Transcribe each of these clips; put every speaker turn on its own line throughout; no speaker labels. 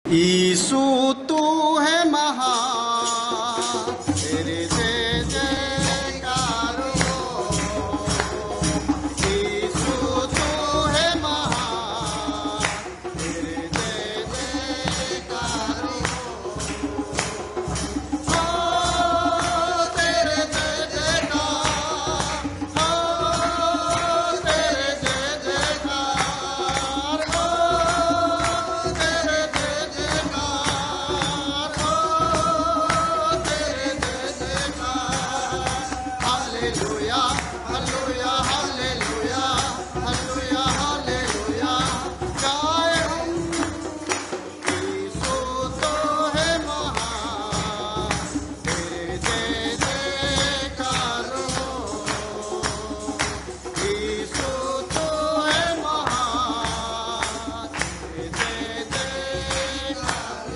यीशु तू है महान, तेरे जय जयकार हो। यीशु तू है महान, तेरे जय जयकार हो। तेरे जय जयकार, तेरे जय जयकार, तेरे जय जयकार, तेरे जय जयकार। Hallelujah hallelujah hallelujah hallelujah hallelujah. गाए हम यीशु तो है महान, तेरे जय जयकार हो। यीशु तो है महान, तेरे जय जयकार।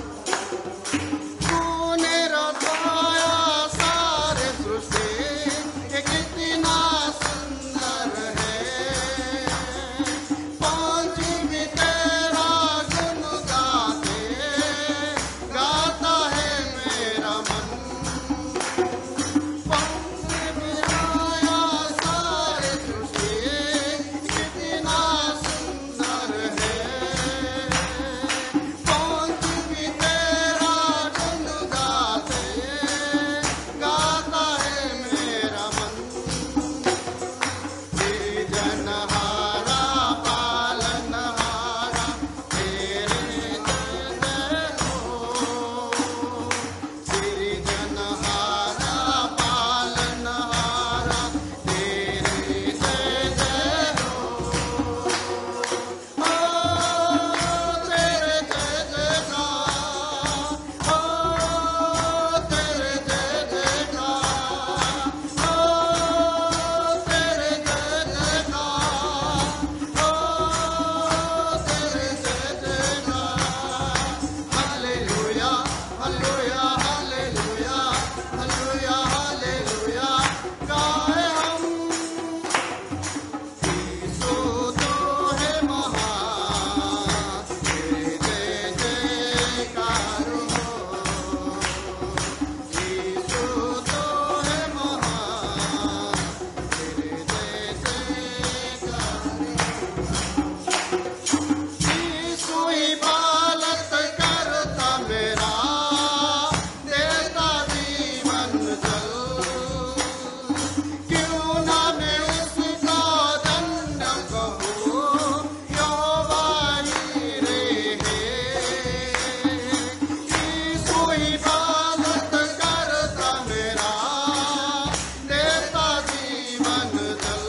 तूने रचाया सारे सृष्टि, ये कितना सुंदर है। पांचवी तेरा गुण गाते, गाता है मेरा मन। पांचवी आया सारे सृष्टि, कितना सुंदर है। पांचवी तेरा गुण गाते, गाता है मेरा मन। सृजनहारा पालनहारा, तेरे जय जय हो। सृजनहारा पालनहारा, तेरे जय जय हो। तेरे जय जयकार, तेरे जय जयकार, तेरे जय जयकार, तेरे जय जयकार। Hallelujah hallelujah hallelujah hallelujah hallelujah. गाए हम यीशु तो है महान, तेरे जय जयकार हो। यीशु तो है महान, तेरे जय जयकार। यीशु इबादत करता मेरा, देता जीवन जल। क्यों ना मैं उसका धन्य कहूँ, यहोवा हीरे है। यीशु इबादत करता मेरा, देता जीवन जल।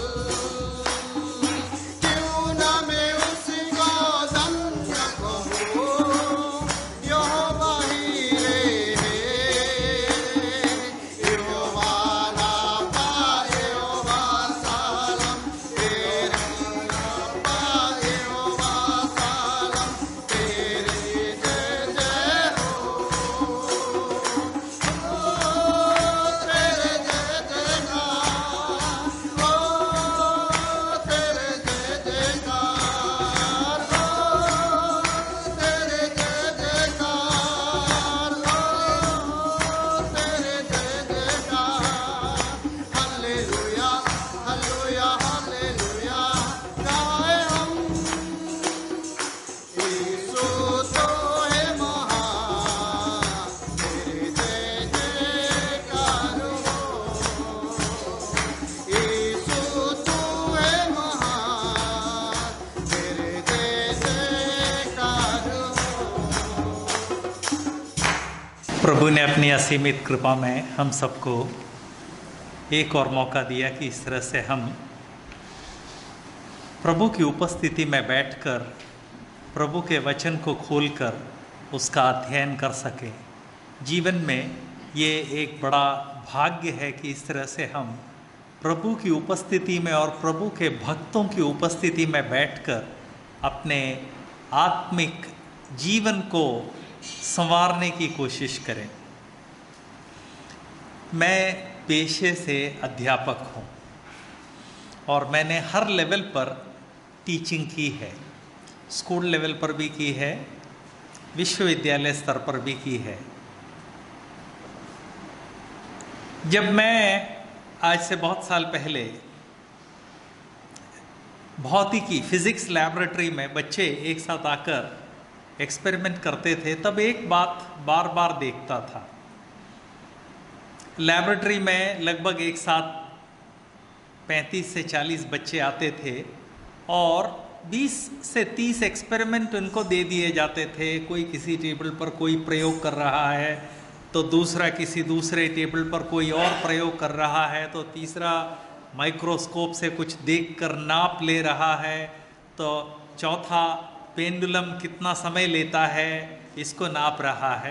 क्यों ना मैं उसका धन्य कहूँ, यहोवा हीरे है। यहोवा राफा, यहोवा सालम, तेरे राफा, यहोवा सालम, तेरे जय जय हो। तेरे जय जयकार, तेरे जय जयकार, तेरे जय जयकार, तेरे जय जयकार। Hallelujah hallelujah hallelujah. गाए हम यीशु तो है महान, तेरे जय जयकार हो। यीशु तू है महान, तेरे जय जयकार हो।
प्रभु ने अपनी असीमित कृपा में हम सबको एक और मौका दिया कि इस तरह से हम प्रभु की उपस्थिति में बैठकर प्रभु के वचन को खोलकर उसका अध्ययन कर सकें। जीवन में ये एक बड़ा भाग्य है कि इस तरह से हम प्रभु की उपस्थिति में और प्रभु के भक्तों की उपस्थिति में बैठकर अपने आत्मिक जीवन को संवारने की कोशिश करें। मैं पेशे से अध्यापक हूँ और मैंने हर लेवल पर टीचिंग की है, स्कूल लेवल पर भी की है, विश्वविद्यालय स्तर पर भी की है। जब मैं आज से बहुत साल पहले भौतिकी फिजिक्स लैबोरेटरी में बच्चे एक साथ आकर एक्सपेरिमेंट करते थे, तब एक बात बार बार देखता था। लैबोरेटरी में लगभग एक साथ 35 से 40 बच्चे आते थे और 20 से 30 एक्सपेरिमेंट उनको दे दिए जाते थे। कोई किसी टेबल पर कोई प्रयोग कर रहा है, तो दूसरा किसी दूसरे टेबल पर कोई और प्रयोग कर रहा है, तो तीसरा माइक्रोस्कोप से कुछ देखकर नाप ले रहा है, तो चौथा पेंडुलम कितना समय लेता है इसको नाप रहा है।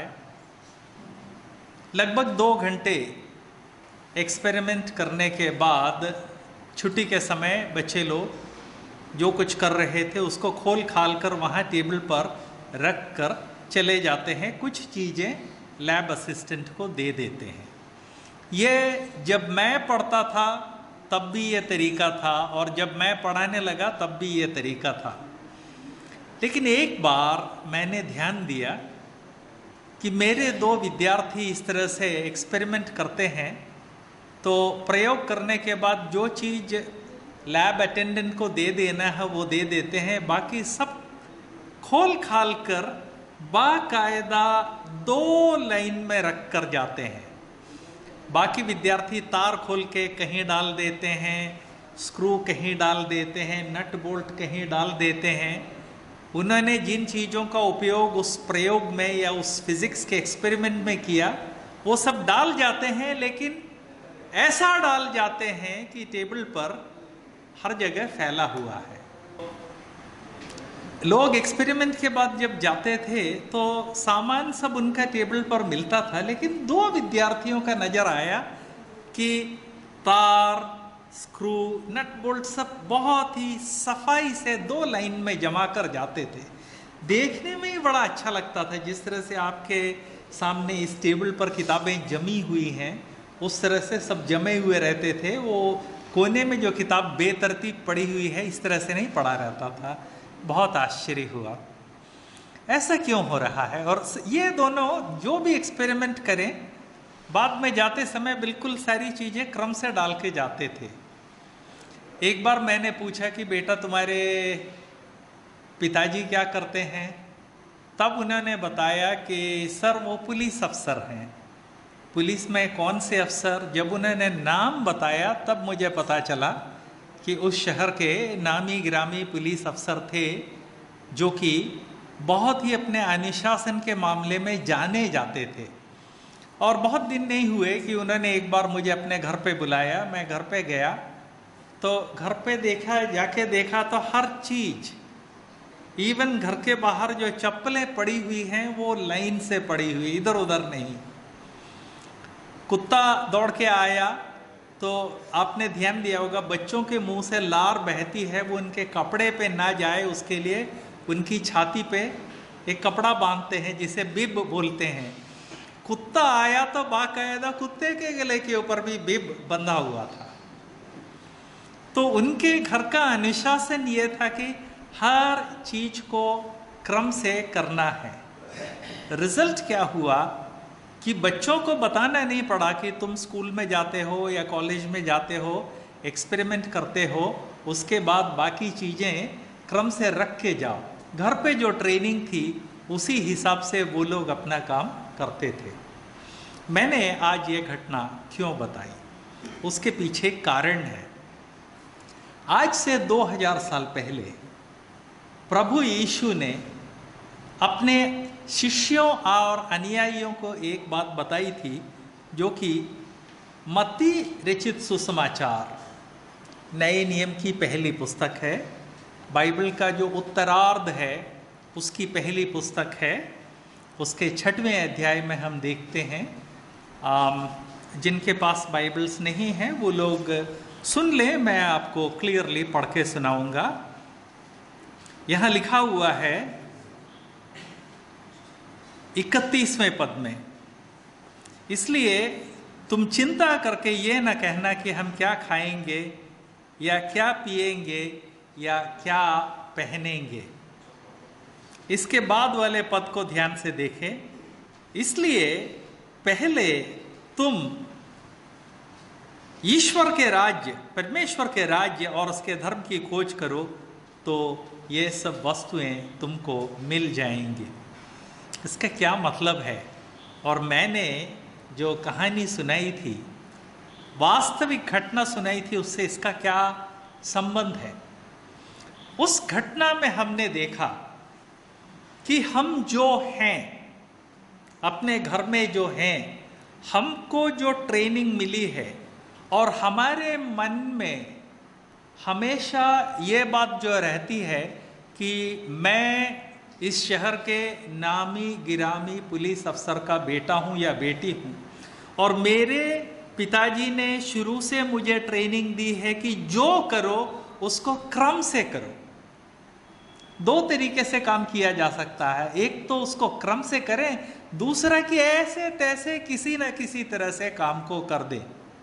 लगभग 2 घंटे एक्सपेरिमेंट करने के बाद छुट्टी के समय बच्चे लोग जो कुछ कर रहे थे उसको खोल खाल कर वहाँ टेबल पर रख कर चले जाते हैं। कुछ चीज़ें लैब असिस्टेंट को दे देते हैं। ये जब मैं पढ़ता था तब भी ये तरीका था और जब मैं पढ़ाने लगा तब भी ये तरीका था। लेकिन एक बार मैंने ध्यान दिया कि मेरे 2 विद्यार्थी इस तरह से एक्सपेरिमेंट करते हैं, तो प्रयोग करने के बाद जो चीज़ लैब अटेंडेंट को दे देना है वो दे देते हैं, बाकी सब खोल खाल कर बाकायदा 2 लाइन में रख कर जाते हैं। बाकी विद्यार्थी तार खोल के कहीं डाल देते हैं, स्क्रू कहीं डाल देते हैं, नट बोल्ट कहीं डाल देते हैं। उन्होंने जिन चीज़ों का उपयोग उस प्रयोग में या उस फिजिक्स के एक्सपेरिमेंट में किया वो सब डाल जाते हैं, लेकिन ऐसा डाल जाते हैं कि टेबल पर हर जगह फैला हुआ है। लोग एक्सपेरिमेंट के बाद जब जाते थे तो सामान सब उनका टेबल पर मिलता था, लेकिन 2 विद्यार्थियों का नज़र आया कि तार, स्क्रू, नट बोल्ट सब बहुत ही सफाई से 2 लाइन में जमा कर जाते थे। देखने में ही बड़ा अच्छा लगता था। जिस तरह से आपके सामने इस टेबल पर किताबें जमी हुई हैं उस तरह से सब जमे हुए रहते थे। वो कोने में जो किताब बेतरतीब पड़ी हुई है इस तरह से नहीं पड़ा रहता था। बहुत आश्चर्य हुआ ऐसा क्यों हो रहा है। और ये दोनों जो भी एक्सपेरिमेंट करें बाद में जाते समय बिल्कुल सारी चीज़ें क्रम से डाल के जाते थे। एक बार मैंने पूछा कि बेटा तुम्हारे पिताजी क्या करते हैं, तब उन्होंने बताया कि सर वो पुलिस अफसर हैं। पुलिस में कौन से अफसर? जब उन्होंने नाम बताया तब मुझे पता चला कि उस शहर के नामी गिरामी पुलिस अफसर थे जो कि बहुत ही अपने अनुशासन के मामले में जाने जाते थे। और बहुत दिन नहीं हुए कि उन्होंने एक बार मुझे अपने घर पे बुलाया। मैं घर पे गया तो घर पे जाके देखा तो हर चीज़, इवन घर के बाहर जो चप्पलें पड़ी हुई हैं वो लाइन से पड़ी हुई, इधर उधर नहीं। कुत्ता दौड़ के आया तो आपने ध्यान दिया होगा बच्चों के मुंह से लार बहती है, वो उनके कपड़े पे ना जाए उसके लिए उनकी छाती पे एक कपड़ा बांधते हैं जिसे बिब बोलते हैं। कुत्ता आया तो बाकायदा कुत्ते के गले के ऊपर भी बिब बंधा हुआ था। तो उनके घर का अनुशासन ये था कि हर चीज को क्रम से करना है। रिजल्ट क्या हुआ कि बच्चों को बताना नहीं पड़ा कि तुम स्कूल में जाते हो या कॉलेज में जाते हो, एक्सपेरिमेंट करते हो, उसके बाद बाकी चीज़ें क्रम से रख के जाओ। घर पे जो ट्रेनिंग थी उसी हिसाब से वो लोग अपना काम करते थे। मैंने आज ये घटना क्यों बताई, उसके पीछे कारण है। आज से 2000 साल पहले प्रभु यीशु ने अपने शिष्यों और अनुयायियों को एक बात बताई थी जो कि मत्ती रचित सुसमाचार नए नियम की पहली पुस्तक है। बाइबल का जो उत्तरार्ध है उसकी पहली पुस्तक है। उसके 6वें अध्याय में हम देखते हैं। जिनके पास बाइबल्स नहीं हैं वो लोग सुन लें, मैं आपको क्लियरली पढ़ के सुनाऊंगा। यहाँ लिखा हुआ है 31वें पद में, इसलिए तुम चिंता करके ये न कहना कि हम क्या खाएंगे या क्या पिएंगे या क्या पहनेंगे। इसके बाद वाले पद को ध्यान से देखें। इसलिए पहले तुम ईश्वर के राज्य, परमेश्वर के राज्य और उसके धर्म की खोज करो तो ये सब वस्तुएं तुमको मिल जाएंगी। इसका क्या मतलब है? और मैंने जो कहानी सुनाई थी, वास्तविक घटना सुनाई थी, उससे इसका क्या संबंध है? उस घटना में हमने देखा कि हम जो हैं, अपने घर में जो हैं, हमको जो ट्रेनिंग मिली है और हमारे मन में हमेशा ये बात जो रहती है कि मैं इस शहर के नामी गिरामी पुलिस अफसर का बेटा हूँ या बेटी हूँ, और मेरे पिताजी ने शुरू से मुझे ट्रेनिंग दी है कि जो करो उसको क्रम से करो। दो तरीके से काम किया जा सकता है, एक तो उसको क्रम से करें, दूसरा कि ऐसे तैसे किसी न किसी तरह से काम को कर दे।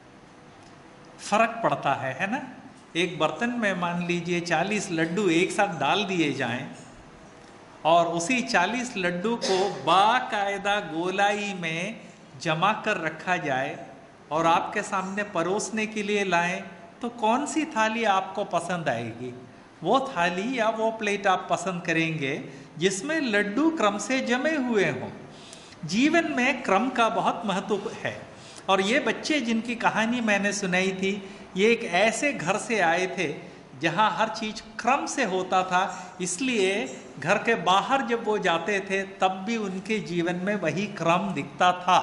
फर्क पड़ता है ना? एक बर्तन में मान लीजिए 40 लड्डू एक साथ डाल दिए जाएं और उसी 40 लड्डू को बाकायदा गोलाई में जमा कर रखा जाए और आपके सामने परोसने के लिए लाएं, तो कौन सी थाली आपको पसंद आएगी? वो थाली या वो प्लेट आप पसंद करेंगे जिसमें लड्डू क्रम से जमे हुए हों। जीवन में क्रम का बहुत महत्व है। और ये बच्चे जिनकी कहानी मैंने सुनाई थी, ये एक ऐसे घर से आए थे जहाँ हर चीज़ क्रम से होता था, इसलिए घर के बाहर जब वो जाते थे तब भी उनके जीवन में वही क्रम दिखता था,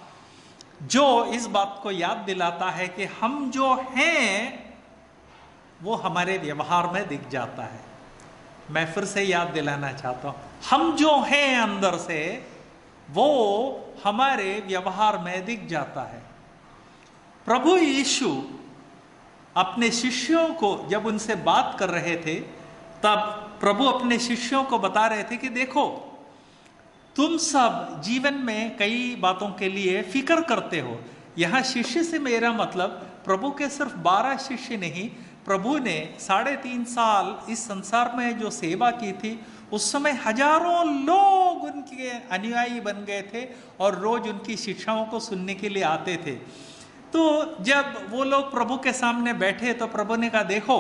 जो इस बात को याद दिलाता है कि हम जो हैं वो हमारे व्यवहार में दिख जाता है। मैं फिर से याद दिलाना चाहता हूँ, हम जो हैं अंदर से वो हमारे व्यवहार में दिख जाता है। प्रभु यीशु अपने शिष्यों को जब उनसे बात कर रहे थे, तब प्रभु अपने शिष्यों को बता रहे थे कि देखो, तुम सब जीवन में कई बातों के लिए फिक्र करते हो। यहाँ शिष्य से मेरा मतलब प्रभु के सिर्फ 12 शिष्य नहीं, प्रभु ने 3.5 साल इस संसार में जो सेवा की थी, उस समय हजारों लोग उनके अनुयायी बन गए थे और रोज उनकी शिक्षाओं को सुनने के लिए आते थे। तो जब वो लोग प्रभु के सामने बैठे तो प्रभु ने कहा, देखो,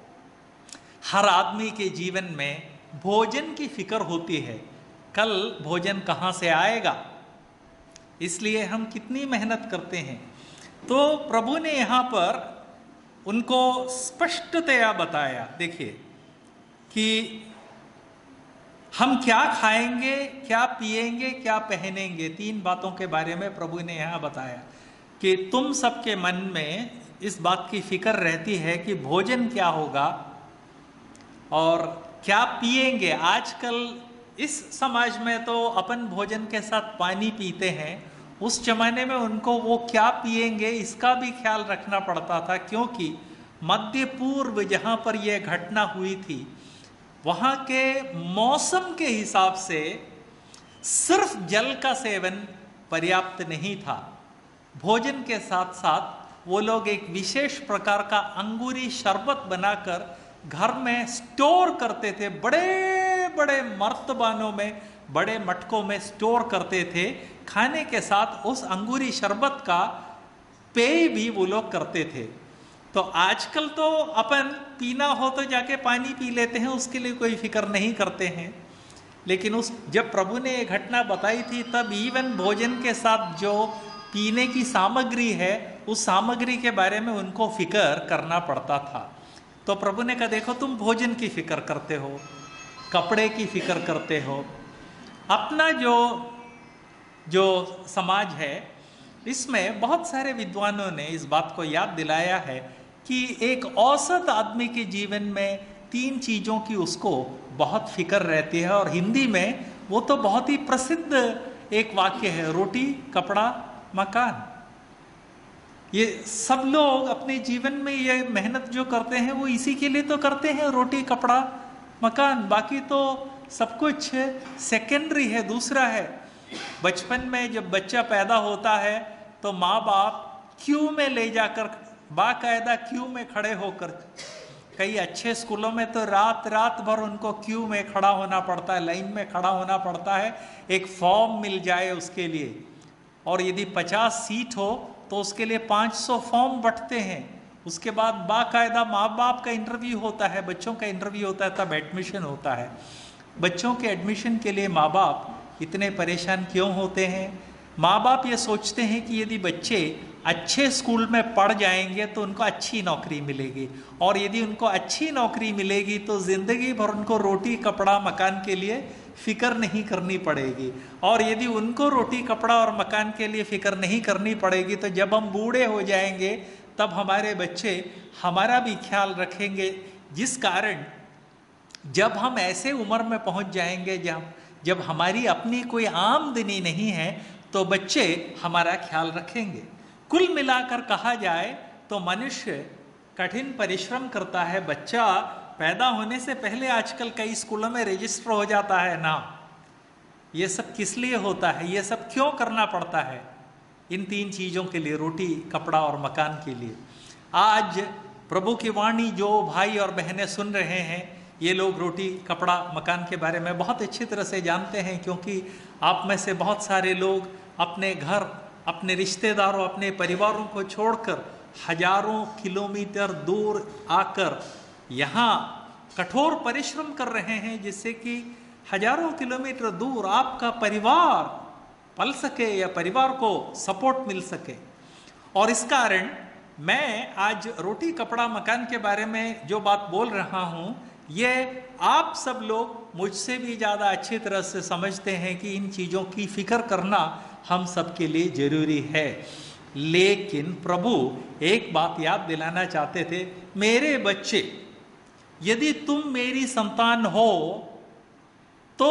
हर आदमी के जीवन में भोजन की फिक्र होती है, कल भोजन कहाँ से आएगा, इसलिए हम कितनी मेहनत करते हैं। तो प्रभु ने यहाँ पर उनको स्पष्टतया बताया, देखिए, कि हम क्या खाएंगे, क्या पिएंगे, क्या पहनेंगे, 3 बातों के बारे में प्रभु ने यहाँ बताया कि तुम सबके मन में इस बात की फिक्र रहती है कि भोजन क्या होगा और क्या पिएंगे। आजकल इस समाज में तो अपन भोजन के साथ पानी पीते हैं, उस जमाने में उनको वो क्या पिएंगे इसका भी ख्याल रखना पड़ता था, क्योंकि मध्य पूर्व जहाँ पर यह घटना हुई थी, वहाँ के मौसम के हिसाब से सिर्फ जल का सेवन पर्याप्त नहीं था। भोजन के साथ साथ वो लोग एक विशेष प्रकार का अंगूरी शरबत बनाकर घर में स्टोर करते थे, बड़े बड़े मर्तबानों में, बड़े मटकों में स्टोर करते थे। खाने के साथ उस अंगूरी शरबत का पेय भी वो लोग करते थे। तो आजकल तो अपन पीना हो तो जाके पानी पी लेते हैं, उसके लिए कोई फिक्र नहीं करते हैं। लेकिन जब प्रभु ने ये घटना बताई थी, तब इवन भोजन के साथ जो पीने की सामग्री है, उस सामग्री के बारे में उनको फिक्र करना पड़ता था। तो प्रभु ने कहा, देखो, तुम भोजन की फिक्र करते हो, कपड़े की फिक्र करते हो, अपना जो समाज है, इसमें बहुत सारे विद्वानों ने इस बात को याद दिलाया है कि एक औसत आदमी के जीवन में 3 चीज़ों की उसको बहुत फिक्र रहती है। और हिंदी में वो तो बहुत ही प्रसिद्ध एक वाक्य है, रोटी, कपड़ा, मकान। ये सब लोग अपने जीवन में ये मेहनत जो करते हैं वो इसी के लिए तो करते हैं, रोटी, कपड़ा, मकान। बाकी तो सब कुछ सेकेंडरी है, दूसरा है। बचपन में जब बच्चा पैदा होता है तो माँ बाप क्यू में ले जाकर, बाकायदा क्यू में खड़े होकर कई अच्छे स्कूलों में तो रात रात भर उनको क्यू में खड़ा होना पड़ता है, लाइन में खड़ा होना पड़ता है, एक फॉर्म मिल जाए उसके लिए। और यदि 50 सीट हो तो उसके लिए 500 फॉर्म बंटते हैं। उसके बाद बाकायदा माँ बाप का इंटरव्यू होता है, बच्चों का इंटरव्यू होता है, तब एडमिशन होता है। बच्चों के एडमिशन के लिए माँ बाप इतने परेशान क्यों होते हैं? माँ बाप ये सोचते हैं कि यदि बच्चे अच्छे स्कूल में पढ़ जाएंगे तो उनको अच्छी नौकरी मिलेगी, और यदि उनको अच्छी नौकरी मिलेगी तो ज़िंदगी भर उनको रोटी कपड़ा मकान के लिए फ़िक्र नहीं करनी पड़ेगी। और यदि उनको रोटी कपड़ा और मकान के लिए फ़िक्र नहीं करनी पड़ेगी तो जब हम बूढ़े हो जाएंगे तब हमारे बच्चे हमारा भी ख्याल रखेंगे। जिस कारण जब हम ऐसे उम्र में पहुंच जाएंगे जब हमारी अपनी कोई आमदनी नहीं है तो बच्चे हमारा ख्याल रखेंगे। कुल मिलाकर कहा जाए तो मनुष्य कठिन परिश्रम करता है। बच्चा पैदा होने से पहले आजकल कई स्कूलों में रजिस्टर हो जाता है नाम। ये सब किस लिए होता है? ये सब क्यों करना पड़ता है? इन 3 चीज़ों के लिए, रोटी कपड़ा और मकान के लिए। आज प्रभु की वाणी जो भाई और बहनें सुन रहे हैं, ये लोग रोटी कपड़ा मकान के बारे में बहुत अच्छी तरह से जानते हैं, क्योंकि आप में से बहुत सारे लोग अपने घर, अपने रिश्तेदारों, अपने परिवारों को छोड़कर हजारों किलोमीटर दूर आकर यहाँ कठोर परिश्रम कर रहे हैं, जिससे कि हजारों किलोमीटर दूर आपका परिवार पल सके या परिवार को सपोर्ट मिल सके। और इस कारण मैं आज रोटी कपड़ा मकान के बारे में जो बात बोल रहा हूँ, ये आप सब लोग मुझसे भी ज़्यादा अच्छी तरह से समझते हैं कि इन चीज़ों की फिक्र करना हम सबके लिए ज़रूरी है। लेकिन प्रभु एक बात याद दिलाना चाहते थे, मेरे बच्चे, यदि तुम मेरी संतान हो तो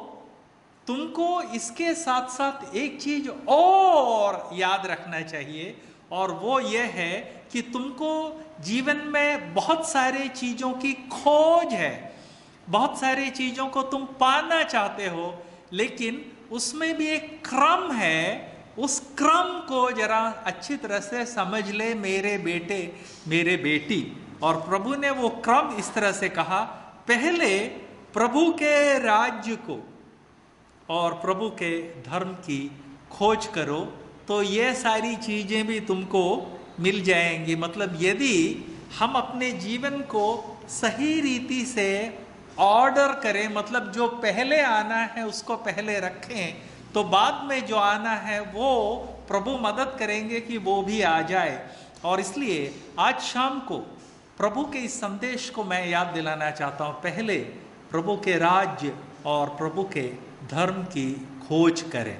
तुमको इसके साथ साथ एक चीज और याद रखना चाहिए, और वो ये है कि तुमको जीवन में बहुत सारे चीजों की खोज है, बहुत सारी चीजों को तुम पाना चाहते हो, लेकिन उसमें भी एक क्रम है। उस क्रम को जरा अच्छी तरह से समझ ले मेरे बेटे, मेरे बेटी। और प्रभु ने वो क्रम इस तरह से कहा, पहले प्रभु के राज्य को और प्रभु के धर्म की खोज करो तो ये सारी चीज़ें भी तुमको मिल जाएंगी। मतलब यदि हम अपने जीवन को सही रीति से ऑर्डर करें, मतलब जो पहले आना है उसको पहले रखें, तो बाद में जो आना है वो प्रभु मदद करेंगे कि वो भी आ जाए। और इसलिए आज शाम को प्रभु के इस संदेश को मैं याद दिलाना चाहता हूँ, पहले प्रभु के राज्य और प्रभु के धर्म की खोज करें।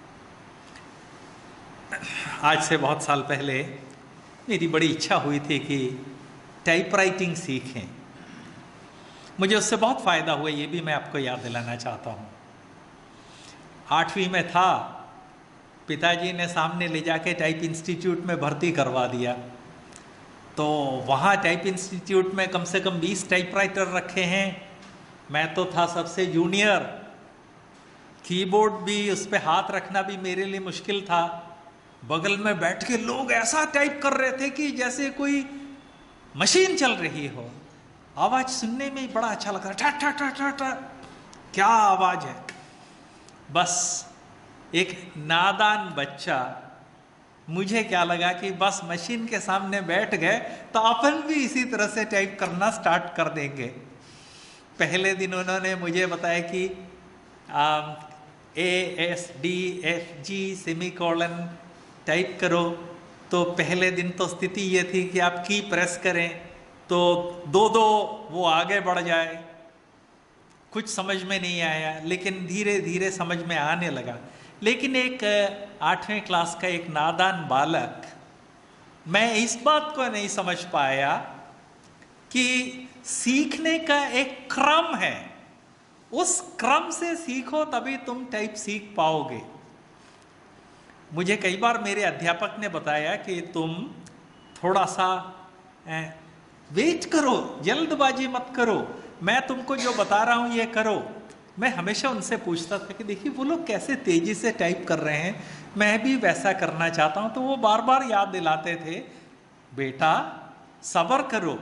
आज से बहुत साल पहले मेरी बड़ी इच्छा हुई थी कि टाइपराइटिंग सीखें। मुझे उससे बहुत फ़ायदा हुआ, ये भी मैं आपको याद दिलाना चाहता हूँ। 8वीं में था, पिताजी ने सामने ले जाके टाइप इंस्टीट्यूट में भर्ती करवा दिया। तो वहाँ टाइप इंस्टीट्यूट में कम से कम 20 टाइपराइटर रखे हैं। मैं तो था सबसे जूनियर। कीबोर्ड भी, उस पर हाथ रखना भी मेरे लिए मुश्किल था। बगल में बैठ के लोग ऐसा टाइप कर रहे थे कि जैसे कोई मशीन चल रही हो। आवाज़ सुनने में ही बड़ा अच्छा लग रहा, ठा ठा ठा ठा ठा, क्या आवाज़ है। बस एक नादान बच्चा, मुझे क्या लगा कि बस मशीन के सामने बैठ गए तो अपन भी इसी तरह से टाइप करना स्टार्ट कर देंगे। पहले दिन उन्होंने मुझे बताया कि ASDFG सेमीकोलन टाइप करो। तो पहले दिन तो स्थिति ये थी कि आप की प्रेस करें तो 2-2 वो आगे बढ़ जाए। कुछ समझ में नहीं आया, लेकिन धीरे धीरे समझ में आने लगा। लेकिन एक 8वीं क्लास का एक नादान बालक, मैं इस बात को नहीं समझ पाया कि सीखने का एक क्रम है, उस क्रम से सीखो तभी तुम टाइप सीख पाओगे। मुझे कई बार मेरे अध्यापक ने बताया कि तुम थोड़ा सा वेट करो, जल्दबाजी मत करो, मैं तुमको जो बता रहा हूँ ये करो। मैं हमेशा उनसे पूछता था कि देखिए वो लोग कैसे तेज़ी से टाइप कर रहे हैं, मैं भी वैसा करना चाहता हूँ। तो वो बार बार याद दिलाते थे, बेटा सब्र करो,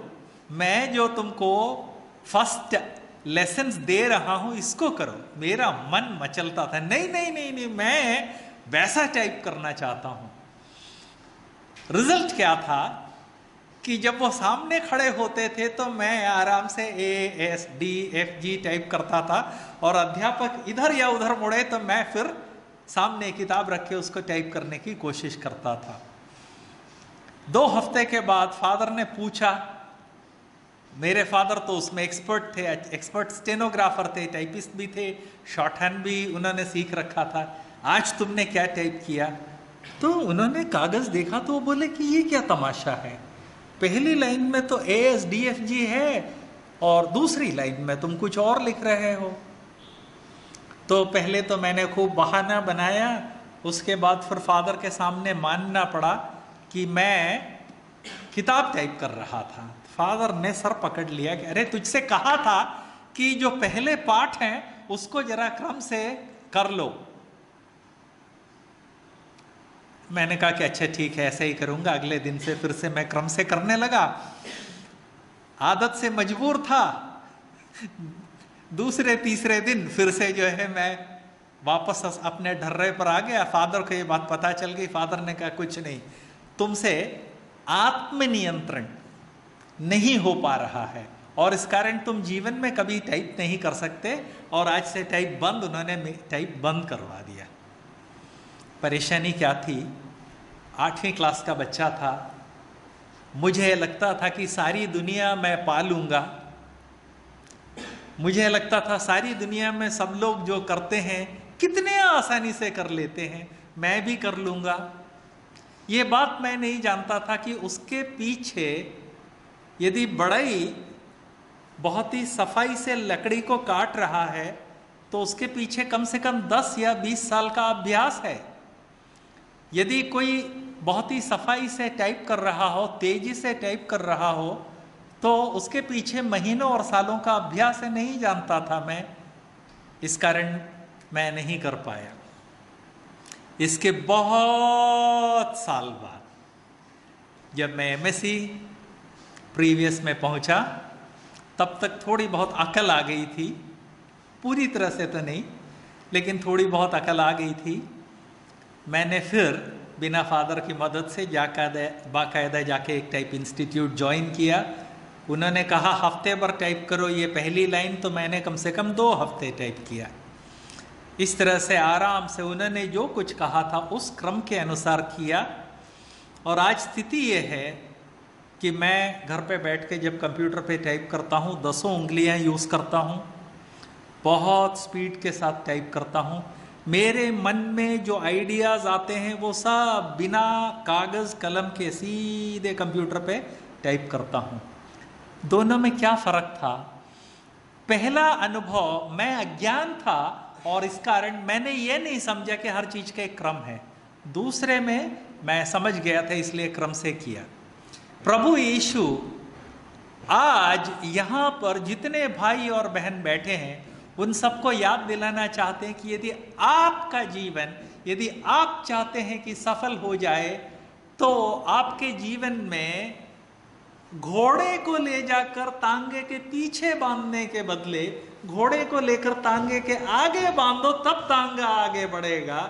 मैं जो तुमको फर्स्ट लेसन्स दे रहा हूं इसको करो। मेरा मन मचलता था, नहीं नहीं नहीं नहीं, मैं वैसा टाइप करना चाहता हूं। रिजल्ट क्या था कि जब वो सामने खड़े होते थे तो मैं आराम से ASD FG टाइप करता था, और अध्यापक इधर या उधर मुड़े तो मैं फिर सामने किताब रख के उसको टाइप करने की कोशिश करता था। 2 हफ्ते के बाद फादर ने पूछा, मेरे फादर तो उसमें एक्सपर्ट थे, एक्सपर्ट स्टेनोग्राफर थे, टाइपिस्ट भी थे, शॉर्ट हैंड भी उन्होंने सीख रखा था, आज तुमने क्या टाइप किया? तो उन्होंने कागज देखा तो वो बोले कि ये क्या तमाशा है, पहली लाइन में तो ASDFG है और दूसरी लाइन में तुम कुछ और लिख रहे हो। तो पहले तो मैंने खूब बहाना बनाया, उसके बाद फिर फादर के सामने मानना पड़ा कि मैं किताब टाइप कर रहा था। फादर ने सर पकड़ लिया कि अरे तुझसे कहा था कि जो पहले पाठ हैं उसको जरा क्रम से कर लो। मैंने कहा कि अच्छा ठीक है, ऐसे ही करूंगा। अगले दिन से फिर से मैं क्रम से करने लगा, आदत से मजबूर था। दूसरे तीसरे दिन फिर से जो है मैं वापस अपने ढर्रे पर आ गया। फादर को ये बात पता चल गई। फादर ने कहा कुछ नहीं, तुमसे आत्मनियंत्रण नहीं हो पा रहा है और इस कारण तुम जीवन में कभी टाइप नहीं कर सकते, और आज से टाइप बंद। उन्होंने टाइप बंद करवा दिया। परेशानी क्या थी, 8वीं क्लास का बच्चा था, मुझे लगता था कि सारी दुनिया मैं पा लूँगा, मुझे लगता था सारी दुनिया में सब लोग जो करते हैं कितने आसानी से कर लेते हैं, मैं भी कर लूँगा। ये बात मैं नहीं जानता था कि उसके पीछे यदि बढ़ई बहुत ही सफाई से लकड़ी को काट रहा है तो उसके पीछे कम से कम 10 या 20 साल का अभ्यास है। यदि कोई बहुत ही सफाई से टाइप कर रहा हो, तेजी से टाइप कर रहा हो, तो उसके पीछे महीनों और सालों का अभ्यास है। नहीं जानता था मैं, इस कारण मैं नहीं कर पाया। इसके बहुत साल बाद जब मैं MSc प्रीवियस में पहुंचा, तब तक थोड़ी बहुत अकल आ गई थी, पूरी तरह से तो नहीं, लेकिन थोड़ी बहुत अकल आ गई थी। मैंने फिर बिना फादर की मदद से बाकायदा जाके एक टाइप इंस्टीट्यूट ज्वाइन किया। उन्होंने कहा हफ्ते भर टाइप करो ये पहली लाइन, तो मैंने कम से कम 2 हफ्ते टाइप किया। इस तरह से आराम से उन्होंने जो कुछ कहा था उस क्रम के अनुसार किया, और आज स्थिति ये है कि मैं घर पे बैठ के जब कंप्यूटर पे टाइप करता हूँ 10 उंगलियाँ यूज़ करता हूँ, बहुत स्पीड के साथ टाइप करता हूँ। मेरे मन में जो आइडियाज़ आते हैं वो सब बिना कागज़ कलम के सीधे कंप्यूटर पे टाइप करता हूँ। दोनों में क्या फ़र्क था? पहला अनुभव मैं अज्ञान था और इस कारण मैंने ये नहीं समझा कि हर चीज़ का एक क्रम है। दूसरे में मैं समझ गया था, इसलिए क्रम से किया। प्रभु यीशु आज यहाँ पर जितने भाई और बहन बैठे हैं उन सबको याद दिलाना चाहते हैं कि यदि आपका जीवन, यदि आप चाहते हैं कि सफल हो जाए, तो आपके जीवन में घोड़े को ले जाकर तांगे के पीछे बांधने के बदले घोड़े को लेकर तांगे के आगे बांधो, तब तांगा आगे बढ़ेगा।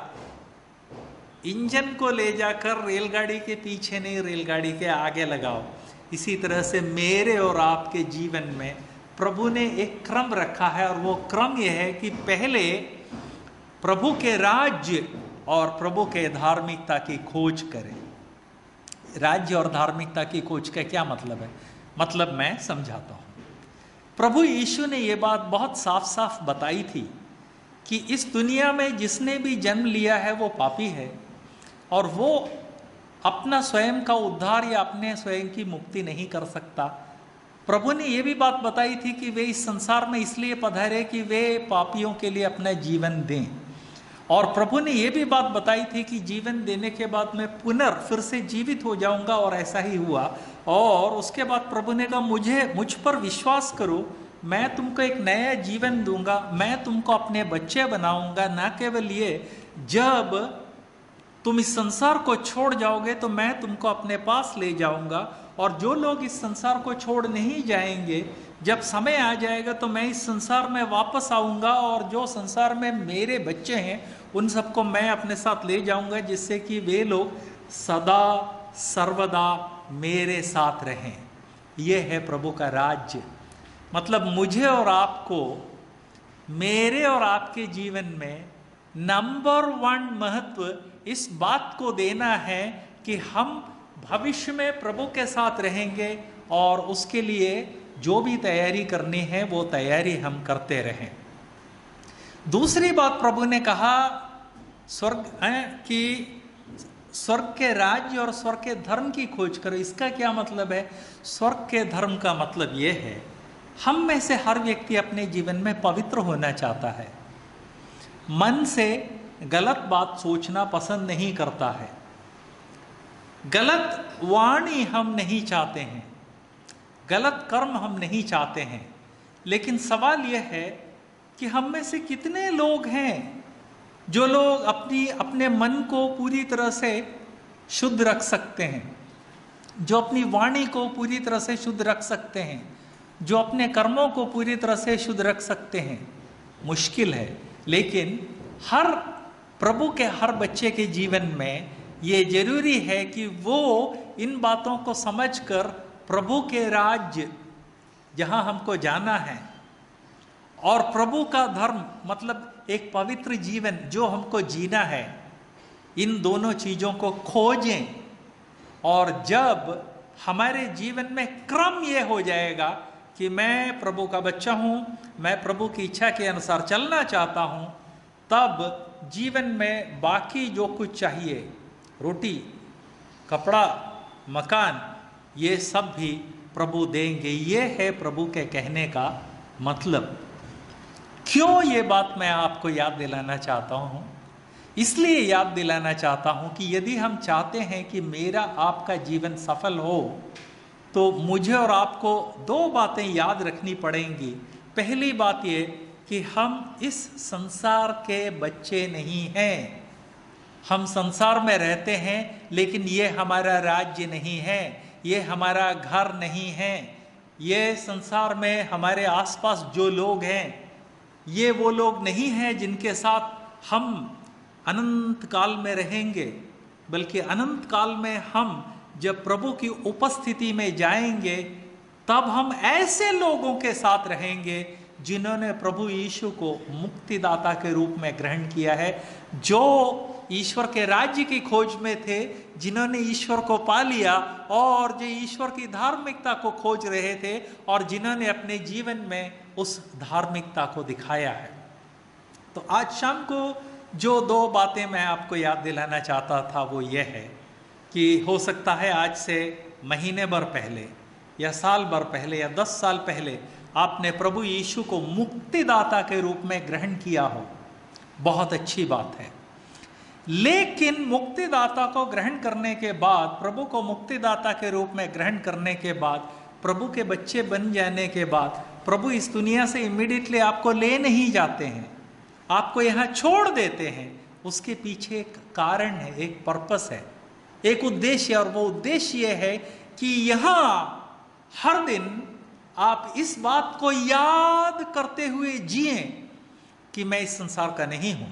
इंजन को ले जाकर रेलगाड़ी के पीछे नहीं, रेलगाड़ी के आगे लगाओ। इसी तरह से मेरे और आपके जीवन में प्रभु ने एक क्रम रखा है, और वो क्रम यह है कि पहले प्रभु के राज्य और प्रभु के धार्मिकता की खोज करें। राज्य और धार्मिकता की खोज का क्या मतलब है? मतलब मैं समझाता हूँ। प्रभु यीशु ने ये बात बहुत साफ साफ बताई थी कि इस दुनिया में जिसने भी जन्म लिया है वो पापी है, और वो अपना स्वयं का उद्धार या अपने स्वयं की मुक्ति नहीं कर सकता। प्रभु ने ये भी बात बताई थी कि वे इस संसार में इसलिए पधारे कि वे पापियों के लिए अपना जीवन दें, और प्रभु ने ये भी बात बताई थी कि जीवन देने के बाद मैं फिर से जीवित हो जाऊंगा, और ऐसा ही हुआ। और उसके बाद प्रभु ने कहा मुझ पर विश्वास करो, मैं तुमको एक नया जीवन दूंगा, मैं तुमको अपने बच्चे बनाऊंगा। ना केवल ये, जब तुम इस संसार को छोड़ जाओगे तो मैं तुमको अपने पास ले जाऊंगा और जो लोग इस संसार को छोड़ नहीं जाएंगे, जब समय आ जाएगा तो मैं इस संसार में वापस आऊँगा और जो संसार में मेरे बच्चे हैं उन सबको मैं अपने साथ ले जाऊँगा, जिससे कि वे लोग सदा सर्वदा मेरे साथ रहें। ये है प्रभु का राज्य। मतलब मुझे और आपको, मेरे और आपके जीवन में नंबर 1 महत्व इस बात को देना है कि हम भविष्य में प्रभु के साथ रहेंगे और उसके लिए जो भी तैयारी करनी है वो तैयारी हम करते रहें। दूसरी बात प्रभु ने कहा कि स्वर्ग के राज्य और स्वर्ग के धर्म की खोज करो। इसका क्या मतलब है? स्वर्ग के धर्म का मतलब ये है, हम में से हर व्यक्ति अपने जीवन में पवित्र होना चाहता है, मन से गलत बात सोचना पसंद नहीं करता है, गलत वाणी हम नहीं चाहते हैं, गलत कर्म हम नहीं चाहते हैं। लेकिन सवाल यह है कि हम में से कितने लोग हैं जो लोग अपने मन को पूरी तरह से शुद्ध रख सकते हैं, जो अपनी वाणी को पूरी तरह से शुद्ध रख सकते हैं, जो अपने कर्मों को पूरी तरह से शुद्ध रख सकते हैं। मुश्किल है, लेकिन हर प्रभु के हर बच्चे के जीवन में ये जरूरी है कि वो इन बातों को समझकर प्रभु के राज्य जहाँ हमको जाना है और प्रभु का धर्म मतलब एक पवित्र जीवन जो हमको जीना है, इन दोनों चीज़ों को खोजें। और जब हमारे जीवन में क्रम ये हो जाएगा कि मैं प्रभु का बच्चा हूँ, मैं प्रभु की इच्छा के अनुसार चलना चाहता हूँ, तब जीवन में बाकी जो कुछ चाहिए, रोटी, कपड़ा, मकान, ये सब भी प्रभु देंगे। ये है प्रभु के कहने का मतलब। क्यों ये बात मैं आपको याद दिलाना चाहता हूँ? इसलिए याद दिलाना चाहता हूँ कि यदि हम चाहते हैं कि मेरा आपका जीवन सफल हो, तो मुझे और आपको 2 बातें याद रखनी पड़ेंगी। पहली बात ये कि हम इस संसार के बच्चे नहीं हैं। हम संसार में रहते हैं, लेकिन ये हमारा राज्य नहीं है, ये हमारा घर नहीं है। ये संसार में हमारे आसपास जो लोग हैं, ये वो लोग नहीं हैं जिनके साथ हम अनंत काल में रहेंगे, बल्कि अनंत काल में हम जब प्रभु की उपस्थिति में जाएंगे, तब हम ऐसे लोगों के साथ रहेंगे जिन्होंने प्रभु यीशु को मुक्तिदाता के रूप में ग्रहण किया है, जो ईश्वर के राज्य की खोज में थे, जिन्होंने ईश्वर को पा लिया और जो ईश्वर की धार्मिकता को खोज रहे थे और जिन्होंने अपने जीवन में उस धार्मिकता को दिखाया है। तो आज शाम को जो 2 बातें मैं आपको याद दिलाना चाहता था वो ये है कि हो सकता है आज से महीने भर पहले या साल भर पहले या 10 साल पहले आपने प्रभु यीशु को मुक्तिदाता के रूप में ग्रहण किया हो, बहुत अच्छी बात है। लेकिन मुक्तिदाता को ग्रहण करने के बाद, प्रभु को मुक्तिदाता के रूप में ग्रहण करने के बाद, प्रभु के बच्चे बन जाने के बाद, प्रभु इस दुनिया से इमीडिएटली आपको ले नहीं जाते हैं, आपको यहाँ छोड़ देते हैं। उसके पीछे एक कारण है, एक पर्पस है, एक उद्देश्य, और वो उद्देश्य ये है कि यहाँ हर दिन आप इस बात को याद करते हुए जिए कि मैं इस संसार का नहीं हूं,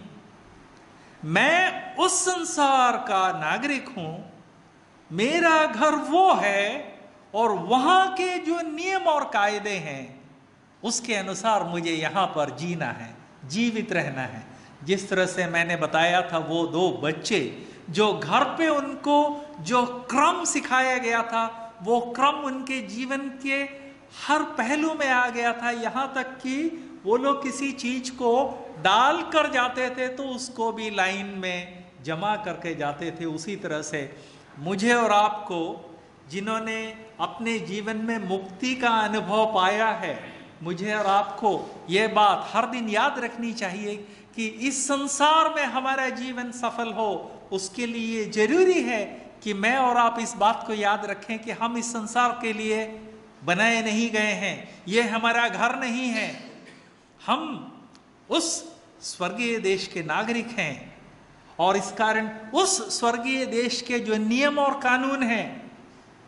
मैं उस संसार का नागरिक हूं, मेरा घर वो है और वहां के जो नियम और कायदे हैं उसके अनुसार मुझे यहां पर जीना है, जीवित रहना है। जिस तरह से मैंने बताया था, वो 2 बच्चे जो घर पे उनको जो क्रम सिखाया गया था, वो क्रम उनके जीवन के हर पहलू में आ गया था, यहाँ तक कि वो लोग किसी चीज को डाल कर जाते थे तो उसको भी लाइन में जमा करके जाते थे। उसी तरह से मुझे और आपको, जिन्होंने अपने जीवन में मुक्ति का अनुभव पाया है, मुझे और आपको ये बात हर दिन याद रखनी चाहिए कि इस संसार में हमारा जीवन सफल हो, उसके लिए जरूरी है कि मैं और आप इस बात को याद रखें कि हम इस संसार के लिए बनाए नहीं गए हैं, ये हमारा घर नहीं है, हम उस स्वर्गीय देश के नागरिक हैं और इस कारण उस स्वर्गीय देश के जो नियम और कानून हैं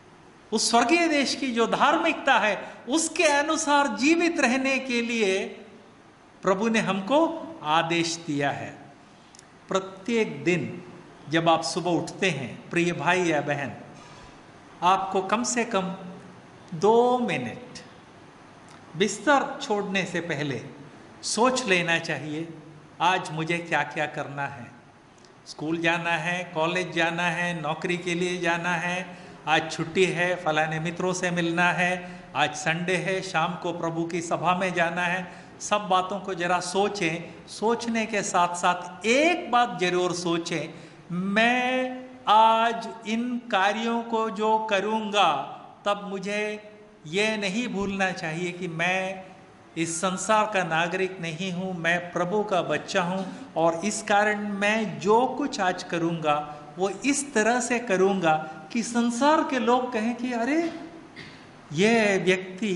उस स्वर्गीय देश की जो धार्मिकता है उसके अनुसार जीवित रहने के लिए प्रभु ने हमको आदेश दिया है। प्रत्येक दिन जब आप सुबह उठते हैं प्रिय भाई या बहन, आपको कम से कम 2 मिनट बिस्तर छोड़ने से पहले सोच लेना चाहिए, आज मुझे क्या क्या करना है। स्कूल जाना है, कॉलेज जाना है, नौकरी के लिए जाना है, आज छुट्टी है, फलाने मित्रों से मिलना है, आज संडे है, शाम को प्रभु की सभा में जाना है। सब बातों को जरा सोचें। सोचने के साथ साथ एक बात जरूर सोचें, मैं आज इन कार्यों को जो करूँगा तब मुझे ये नहीं भूलना चाहिए कि मैं इस संसार का नागरिक नहीं हूँ, मैं प्रभु का बच्चा हूँ, और इस कारण मैं जो कुछ आज करूँगा वो इस तरह से करूँगा कि संसार के लोग कहें कि अरे ये व्यक्ति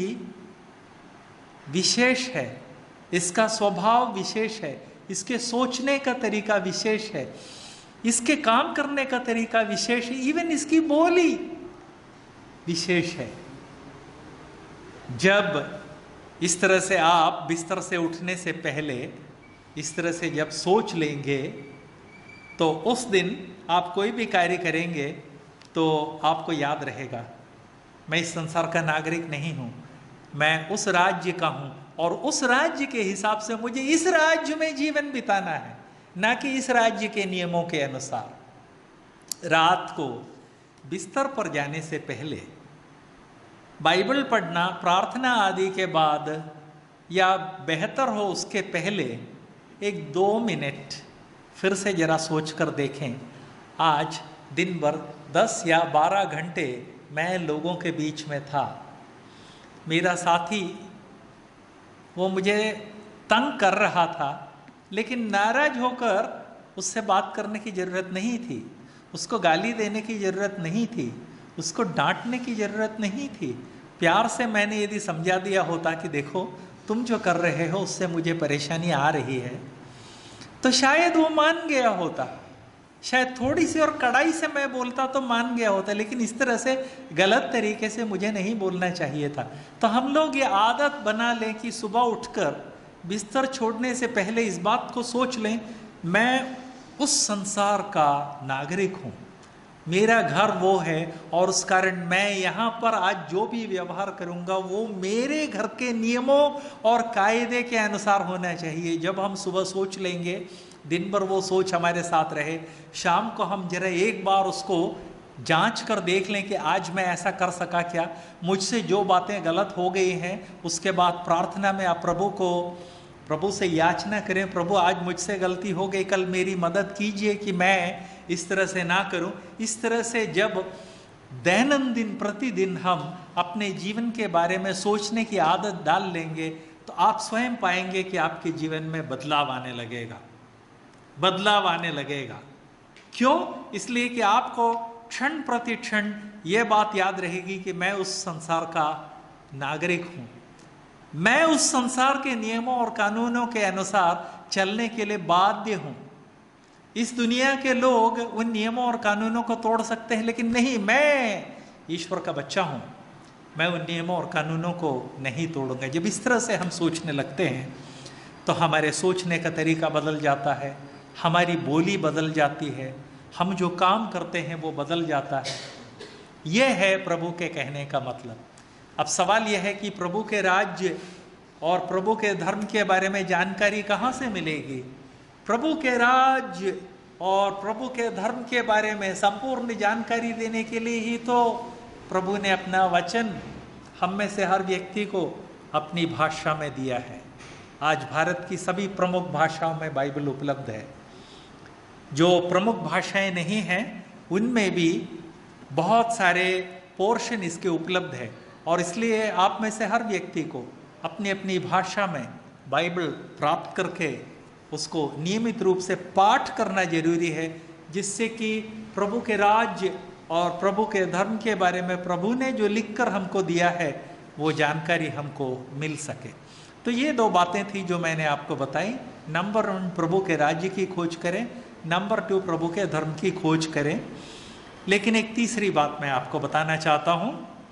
विशेष है, इसका स्वभाव विशेष है, इसके सोचने का तरीका विशेष है, इसके काम करने का तरीका विशेष है, इवन इसकी बोली विशेष है। जब इस तरह से आप बिस्तर से उठने से पहले इस तरह से जब सोच लेंगे तो उस दिन आप कोई भी कार्य करेंगे तो आपको याद रहेगा, मैं इस संसार का नागरिक नहीं हूँ, मैं उस राज्य का हूँ और उस राज्य के हिसाब से मुझे इस राज्य में जीवन बिताना है, ना कि इस राज्य के नियमों के अनुसार। रात को बिस्तर पर जाने से पहले बाइबल पढ़ना, प्रार्थना आदि के बाद या बेहतर हो उसके पहले 1-2 मिनट फिर से जरा सोच कर देखें, आज दिन भर 10 या 12 घंटे मैं लोगों के बीच में था, मेरा साथी वो मुझे तंग कर रहा था, लेकिन नाराज होकर उससे बात करने की ज़रूरत नहीं थी, उसको गाली देने की ज़रूरत नहीं थी, उसको डांटने की ज़रूरत नहीं थी। प्यार से मैंने यदि समझा दिया होता कि देखो तुम जो कर रहे हो उससे मुझे परेशानी आ रही है, तो शायद वो मान गया होता, शायद थोड़ी सी और कड़ाई से मैं बोलता तो मान गया होता, लेकिन इस तरह से गलत तरीके से मुझे नहीं बोलना चाहिए था। तो हम लोग ये आदत बना लें कि सुबह उठकर बिस्तर छोड़ने से पहले इस बात को सोच लें, मैं उस संसार का नागरिक हूँ, मेरा घर वो है और उस कारण मैं यहाँ पर आज जो भी व्यवहार करूँगा वो मेरे घर के नियमों और कायदे के अनुसार होना चाहिए। जब हम सुबह सोच लेंगे, दिन भर वो सोच हमारे साथ रहे, शाम को हम जरा एक बार उसको जांच कर देख लें कि आज मैं ऐसा कर सका क्या, मुझसे जो बातें गलत हो गई हैं, उसके बाद प्रार्थना में आप प्रभु से याचना करें, प्रभु आज मुझसे गलती हो गई, कल मेरी मदद कीजिए कि मैं इस तरह से ना करूं। इस तरह से जब दैनंदिन प्रतिदिन हम अपने जीवन के बारे में सोचने की आदत डाल लेंगे तो आप स्वयं पाएंगे कि आपके जीवन में बदलाव आने लगेगा, बदलाव आने लगेगा। क्यों? इसलिए कि आपको क्षण प्रति क्षण ये बात याद रहेगी कि मैं उस संसार का नागरिक हूँ, मैं उस संसार के नियमों और कानूनों के अनुसार चलने के लिए बाध्य हूँ। इस दुनिया के लोग उन नियमों और कानूनों को तोड़ सकते हैं, लेकिन नहीं, मैं ईश्वर का बच्चा हूँ, मैं उन नियमों और कानूनों को नहीं तोड़ूंगा। जब इस तरह से हम सोचने लगते हैं तो हमारे सोचने का तरीका बदल जाता है, हमारी बोली बदल जाती है, हम जो काम करते हैं वो बदल जाता है। यह है प्रभु के कहने का मतलब। अब सवाल यह है कि प्रभु के राज्य और प्रभु के धर्म के बारे में जानकारी कहाँ से मिलेगी? प्रभु के राज्य और प्रभु के धर्म के बारे में संपूर्ण जानकारी देने के लिए ही तो प्रभु ने अपना वचन हम में से हर व्यक्ति को अपनी भाषा में दिया है। आज भारत की सभी प्रमुख भाषाओं में बाइबल उपलब्ध है। जो प्रमुख भाषाएं नहीं हैं उनमें भी बहुत सारे पोर्शन इसके उपलब्ध है, और इसलिए आप में से हर व्यक्ति को अपनी अपनी भाषा में बाइबल प्राप्त करके उसको नियमित रूप से पाठ करना जरूरी है, जिससे कि प्रभु के राज्य और प्रभु के धर्म के बारे में प्रभु ने जो लिखकर हमको दिया है वो जानकारी हमको मिल सके। तो ये 2 बातें थी जो मैंने आपको बताई। नंबर 1 प्रभु के राज्य की खोज करें, नंबर 2 प्रभु के धर्म की खोज करें। लेकिन एक तीसरी बात मैं आपको बताना चाहता हूँ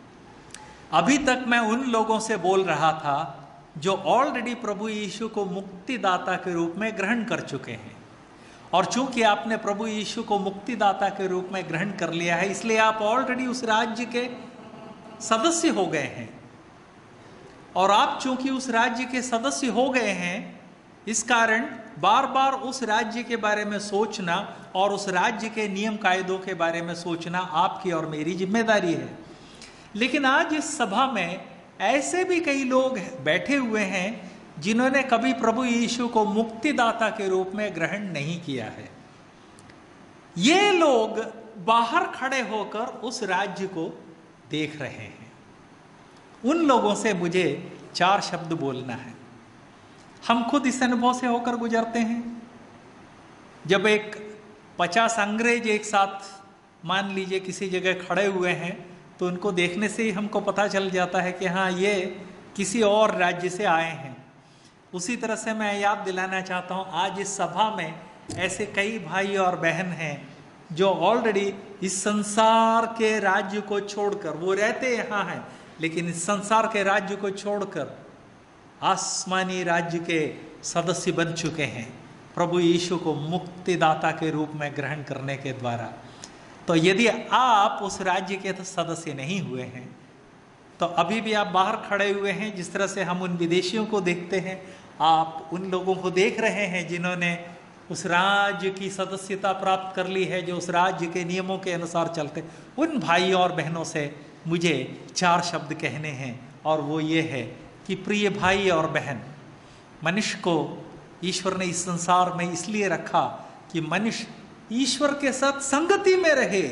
अभी तक मैं उन लोगों से बोल रहा था जो ऑलरेडी प्रभु यीशु को मुक्तिदाता के रूप में ग्रहण कर चुके हैं। और चूंकि आपने प्रभु यीशु को मुक्तिदाता के रूप में ग्रहण कर लिया है, इसलिए आप ऑलरेडी उस राज्य के सदस्य हो गए हैं। और आप चूंकि उस राज्य के सदस्य हो गए हैं, इस कारण बार बार उस राज्य के बारे में सोचना और उस राज्य के नियम कायदों के बारे में सोचना आपकी और मेरी जिम्मेदारी है। लेकिन आज इस सभा में ऐसे भी कई लोग बैठे हुए हैं जिन्होंने कभी प्रभु यीशु को मुक्तिदाता के रूप में ग्रहण नहीं किया है। ये लोग बाहर खड़े होकर उस राज्य को देख रहे हैं। उन लोगों से मुझे 4 शब्द बोलना है। हम खुद इस अनुभव से होकर गुजरते हैं। जब एक 50 अंग्रेज एक साथ मान लीजिए किसी जगह खड़े हुए हैं, तो उनको देखने से ही हमको पता चल जाता है कि हाँ, ये किसी और राज्य से आए हैं। उसी तरह से मैं याद दिलाना चाहता हूँ, आज इस सभा में ऐसे कई भाई और बहन हैं जो ऑलरेडी इस संसार के राज्य को छोड़कर, वो रहते यहाँ हैं लेकिन इस संसार के राज्य को छोड़कर आसमानी राज्य के सदस्य बन चुके हैं प्रभु यीशु को मुक्तिदाता के रूप में ग्रहण करने के द्वारा। तो यदि आप उस राज्य के सदस्य नहीं हुए हैं, तो अभी भी आप बाहर खड़े हुए हैं। जिस तरह से हम उन विदेशियों को देखते हैं, आप उन लोगों को देख रहे हैं जिन्होंने उस राज्य की सदस्यता प्राप्त कर ली है, जो उस राज्य के नियमों के अनुसार चलते। उन भाइयों और बहनों से मुझे 4 शब्द कहने हैं, और वो ये है कि प्रिय भाई और बहन, मनुष्य को ईश्वर ने इस संसार में इसलिए रखा कि मनुष्य ईश्वर के साथ संगति में रहे।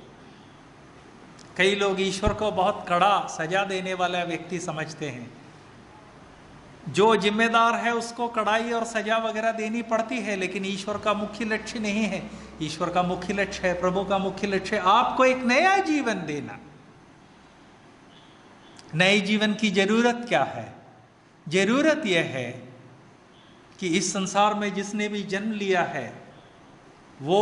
कई लोग ईश्वर को बहुत कड़ा सजा देने वाला व्यक्ति समझते हैं। जो जिम्मेदार है उसको कड़ाई और सजा वगैरह देनी पड़ती है, लेकिन ईश्वर का मुख्य लक्ष्य नहीं है। ईश्वर का मुख्य लक्ष्य है, प्रभु का मुख्य लक्ष्य है आपको एक नया जीवन देना। नए जीवन की जरूरत क्या है? जरूरत यह है कि इस संसार में जिसने भी जन्म लिया है, वो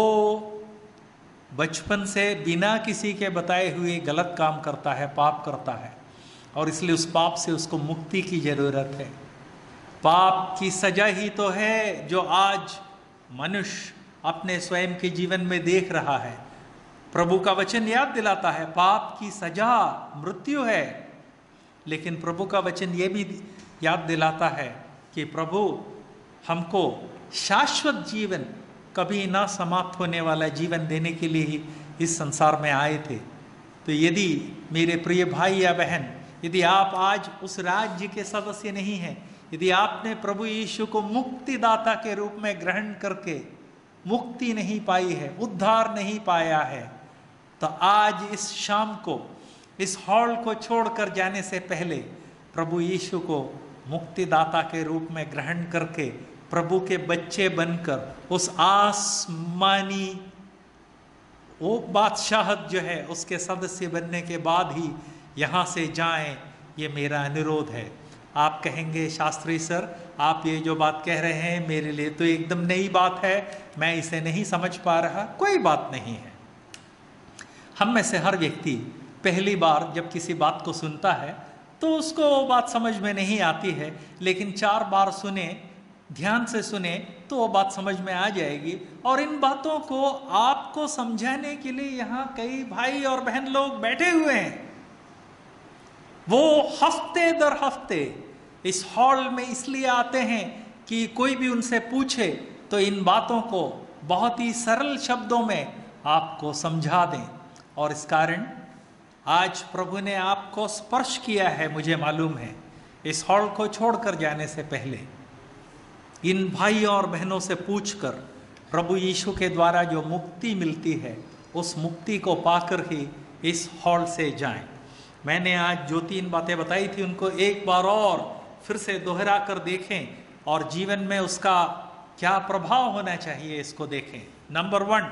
बचपन से बिना किसी के बताए हुए गलत काम करता है, पाप करता है, और इसलिए उस पाप से उसको मुक्ति की जरूरत है। पाप की सजा ही तो है जो आज मनुष्य अपने स्वयं के जीवन में देख रहा है। प्रभु का वचन याद दिलाता है, पाप की सजा मृत्यु है, लेकिन प्रभु का वचन ये भी याद दिलाता है कि प्रभु हमको शाश्वत जीवन, कभी ना समाप्त होने वाला जीवन देने के लिए ही इस संसार में आए थे। तो यदि मेरे प्रिय भाई या बहन, यदि आप आज उस राज्य के सदस्य नहीं हैं, यदि आपने प्रभु यीशु को मुक्तिदाता के रूप में ग्रहण करके मुक्ति नहीं पाई है, उद्धार नहीं पाया है, तो आज इस शाम को इस हॉल को छोड़कर जाने से पहले प्रभु यीशु को मुक्तिदाता के रूप में ग्रहण करके प्रभु के बच्चे बनकर उस आसमानी वो बादशाहत जो है उसके सदस्य बनने के बाद ही यहाँ से जाएं, ये मेरा अनुरोध है। आप कहेंगे, शास्त्री सर आप ये जो बात कह रहे हैं मेरे लिए तो एकदम नई बात है, मैं इसे नहीं समझ पा रहा। कोई बात नहीं है। हम में से हर व्यक्ति पहली बार जब किसी बात को सुनता है तो उसको वो बात समझ में नहीं आती है, लेकिन 4 बार सुने, ध्यान से सुने तो वो बात समझ में आ जाएगी। और इन बातों को आपको समझाने के लिए यहाँ कई भाई और बहन लोग बैठे हुए हैं। वो हफ्ते दर हफ्ते इस हॉल में इसलिए आते हैं कि कोई भी उनसे पूछे तो इन बातों को बहुत ही सरल शब्दों में आपको समझा दें। और इस कारण आज प्रभु ने आपको स्पर्श किया है, मुझे मालूम है। इस हॉल को छोड़कर जाने से पहले इन भाइयों और बहनों से पूछकर प्रभु यीशु के द्वारा जो मुक्ति मिलती है, उस मुक्ति को पाकर ही इस हॉल से जाएं। मैंने आज जो 3 बातें बताई थी उनको एक बार और फिर से दोहरा कर देखें और जीवन में उसका क्या प्रभाव होना चाहिए इसको देखें। नंबर 1,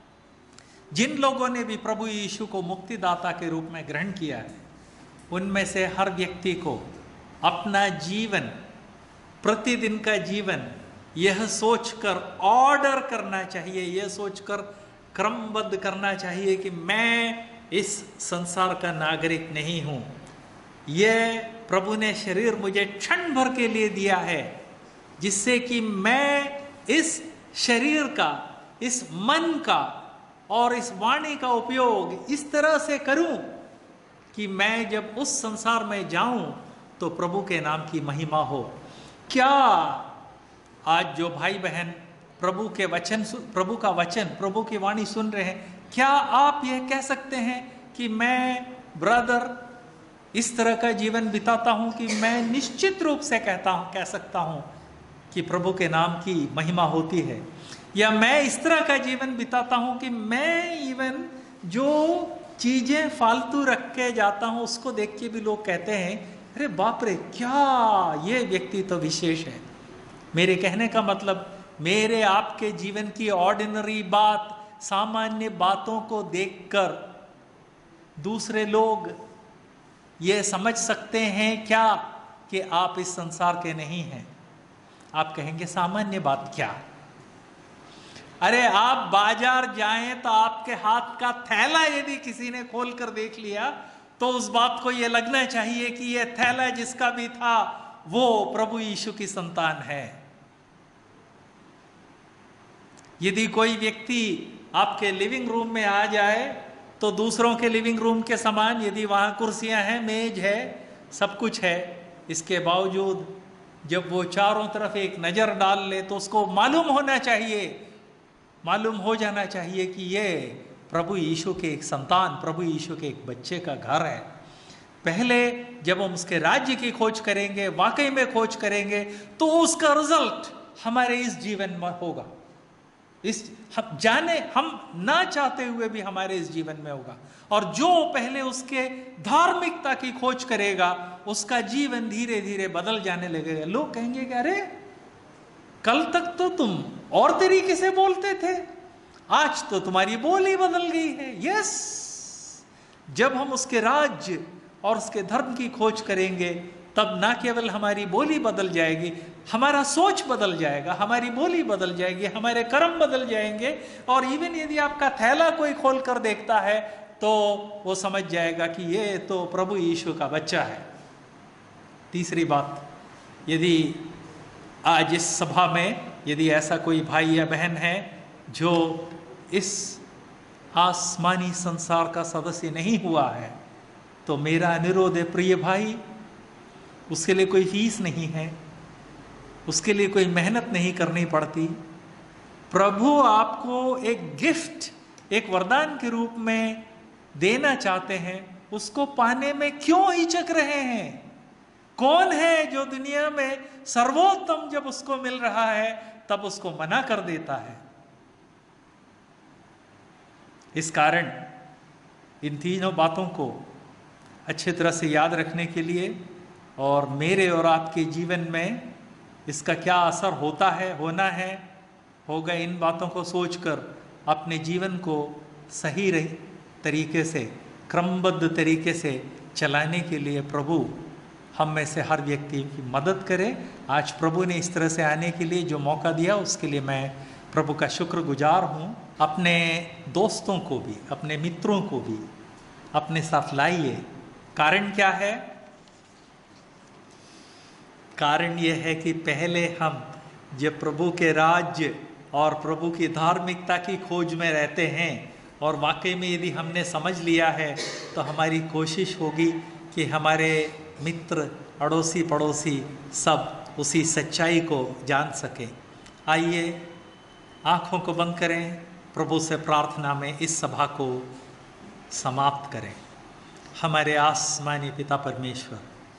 जिन लोगों ने भी प्रभु यीशु को मुक्तिदाता के रूप में ग्रहण किया है, उनमें से हर व्यक्ति को अपना जीवन, प्रतिदिन का जीवन यह सोचकर ऑर्डर करना चाहिए, यह सोचकर क्रमबद्ध करना चाहिए कि मैं इस संसार का नागरिक नहीं हूँ, ये प्रभु ने शरीर मुझे क्षण भर के लिए दिया है, जिससे कि मैं इस शरीर का, इस मन का और इस वाणी का उपयोग इस तरह से करूं कि मैं जब उस संसार में जाऊं तो प्रभु के नाम की महिमा हो। क्या आज जो भाई बहन प्रभु के वचन, प्रभु का वचन, प्रभु की वाणी सुन रहे हैं, क्या आप यह कह सकते हैं कि मैं ब्रदर इस तरह का जीवन बिताता हूं कि मैं निश्चित रूप से कह सकता हूं कि प्रभु के नाम की महिमा होती है? या मैं इस तरह का जीवन बिताता हूं कि मैं इवन जो चीजें फालतू रख के जाता हूं उसको देख के भी लोग कहते हैं, अरे बाप रे, क्या ये व्यक्ति तो विशेष है। मेरे कहने का मतलब, मेरे आपके जीवन की ऑर्डिनरी बात, सामान्य बातों को देखकर दूसरे लोग ये समझ सकते हैं क्या कि आप इस संसार के नहीं हैं? आप कहेंगे सामान्य बात क्या? अरे आप बाजार जाएं तो आपके हाथ का थैला यदि किसी ने खोल कर देख लिया तो उस बात को यह लगना चाहिए कि यह थैला जिसका भी था वो प्रभु यीशु की संतान है। यदि कोई व्यक्ति आपके लिविंग रूम में आ जाए तो दूसरों के लिविंग रूम के समान, यदि वहां कुर्सियां हैं, मेज है, सब कुछ है, इसके बावजूद जब वो चारों तरफ एक नजर डाल ले तो उसको मालूम हो जाना चाहिए कि ये प्रभु यीशु के एक संतान, प्रभु यीशु के एक बच्चे का घर है। पहले जब हम उसके राज्य की खोज करेंगे, वाकई में खोज करेंगे, तो उसका रिजल्ट हमारे इस जीवन में होगा। हम ना चाहते हुए भी हमारे इस जीवन में होगा। और जो पहले उसके धार्मिकता की खोज करेगा उसका जीवन धीरे धीरे बदल जाने लगेगा। लोग कहेंगे कि अरे कल तक तो तुम और तरीके से बोलते थे, आज तो तुम्हारी बोली बदल गई है। यस, जब हम उसके राज्य और उसके धर्म की खोज करेंगे तब ना केवल हमारी बोली बदल जाएगी, हमारा सोच बदल जाएगा, हमारी बोली बदल जाएगी, हमारे कर्म बदल जाएंगे। और इवन यदि आपका थैला कोई खोल कर देखता है तो वो समझ जाएगा कि ये तो प्रभु यीशु का बच्चा है। तीसरी बात, यदि आज इस सभा में यदि ऐसा कोई भाई या बहन है जो इस आसमानी संसार का सदस्य नहीं हुआ है, तो मेरा अनुरोध है, प्रिय भाई, उसके लिए कोई फीस नहीं है, उसके लिए कोई मेहनत नहीं करनी पड़ती। प्रभु आपको एक गिफ्ट, एक वरदान के रूप में देना चाहते हैं, उसको पाने में क्यों हिचक रहे हैं? कौन है जो दुनिया में सर्वोत्तम जब उसको मिल रहा है तब उसको मना कर देता है? इस कारण इन तीनों बातों को अच्छी तरह से याद रखने के लिए और मेरे और आपके जीवन में इसका क्या असर होता है, होगा, इन बातों को सोचकर अपने जीवन को सही तरीके से, क्रमबद्ध तरीके से चलाने के लिए प्रभु हम में से हर व्यक्ति की मदद करे। आज प्रभु ने इस तरह से आने के लिए जो मौका दिया उसके लिए मैं प्रभु का शुक्रगुजार हूँ। अपने दोस्तों को भी, अपने मित्रों को भी अपने साथ लाइए। कारण क्या है? कारण यह है कि पहले हम जब प्रभु के राज्य और प्रभु की धार्मिकता की खोज में रहते हैं और वाकई में यदि हमने समझ लिया है तो हमारी कोशिश होगी कि हमारे मित्र, अड़ोसी पड़ोसी सब उसी सच्चाई को जान सकें। आइए आँखों को बंद करें, प्रभु से प्रार्थना में इस सभा को समाप्त करें। हमारे आसमानी पिता परमेश्वर,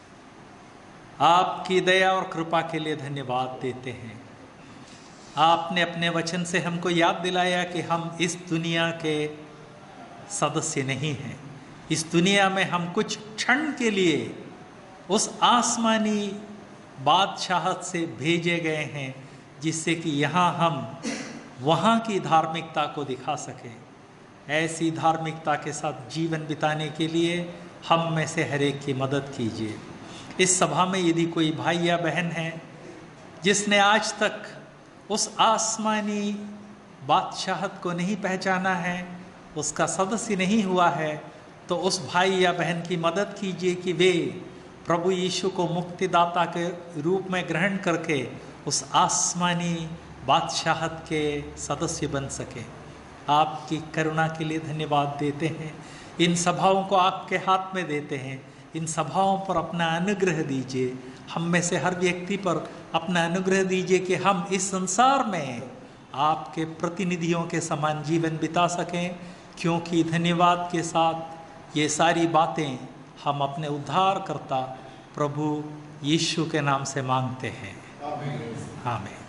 आपकी दया और कृपा के लिए धन्यवाद देते हैं। आपने अपने वचन से हमको याद दिलाया कि हम इस दुनिया के सदस्य नहीं हैं। इस दुनिया में हम कुछ क्षण के लिए उस आसमानी बादशाहत से भेजे गए हैं, जिससे कि यहाँ हम वहाँ की धार्मिकता को दिखा सकें। ऐसी धार्मिकता के साथ जीवन बिताने के लिए हम में से हर एक की मदद कीजिए। इस सभा में यदि कोई भाई या बहन है जिसने आज तक उस आसमानी बादशाहत को नहीं पहचाना है, उसका सदस्य नहीं हुआ है, तो उस भाई या बहन की मदद कीजिए कि वे प्रभु यीशु को मुक्तिदाता के रूप में ग्रहण करके उस आसमानी बादशाहत के सदस्य बन सके। आपकी करुणा के लिए धन्यवाद देते हैं। इन सभाओं को आपके हाथ में देते हैं। इन सभाओं पर अपना अनुग्रह दीजिए। हम में से हर व्यक्ति पर अपना अनुग्रह दीजिए कि हम इस संसार में आपके प्रतिनिधियों के समान जीवन बिता सकें, क्योंकि धन्यवाद के साथ ये सारी बातें हम अपने उद्धारकर्ता प्रभु यीशु के नाम से मांगते हैं। आमीन।